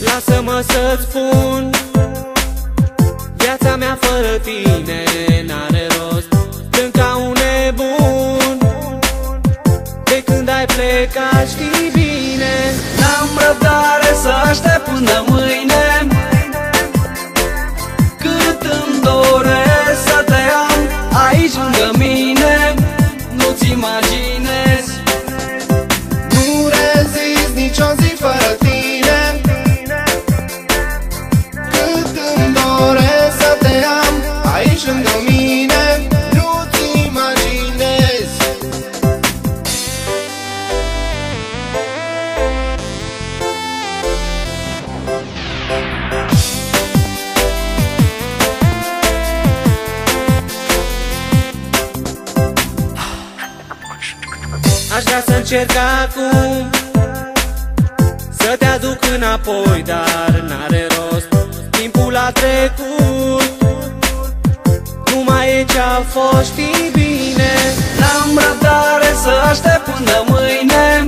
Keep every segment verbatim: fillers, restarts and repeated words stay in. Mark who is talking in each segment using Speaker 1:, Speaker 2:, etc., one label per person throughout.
Speaker 1: Lasă-mă să-ți spun, viața mea fără tine n-are rost. Plâng ca un nebun de când ai plecat, știi bine.
Speaker 2: N-am răbdare să aștept până mâine, cât îmi doresc să te am aici lângă mine. Nu-ți imaginezi.
Speaker 3: Nu rezist nicio zi fără tine, cât îmi doresc să te am aici lângă mine. Nu-ți imaginezi.
Speaker 1: Aș vrea să încerc acum să te aduc înapoi, dar n-are rost. Timpul a trecut, nu mai e ce-a fost, știi bine.
Speaker 2: N-am răbdare să aștept până mâine,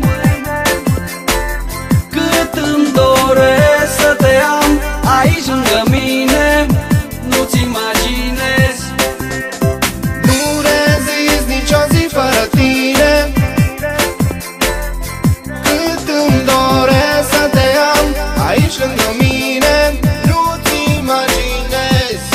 Speaker 2: cât îmi doresc să te am aici lângă mine. Nu-ți imaginezi.
Speaker 3: Nu rezist nicio zi fără tine, cât îmi doresc să te am aici lângă mine. Nu-ți imaginezi.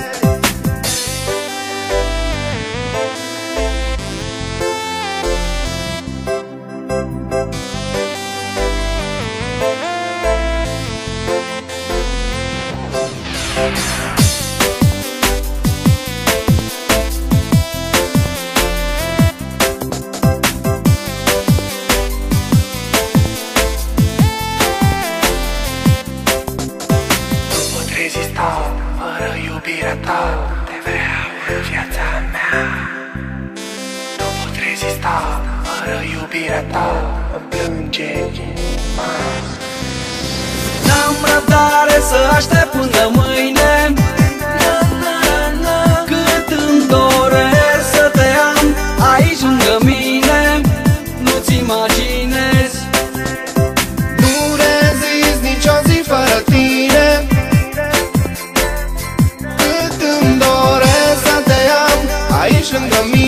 Speaker 4: Fără iubirea ta, te vreau în viața mea. Nu pot rezista, fără iubirea ta, îmi plânge inima.
Speaker 2: N-am răbdare să aștept până mâine, cât îmi doresc să te am aici lângă mine. Nu-ți imaginezi.
Speaker 3: Nu rezist nicio zi fără tine, cât îmi doresc să te am aici lângă mine.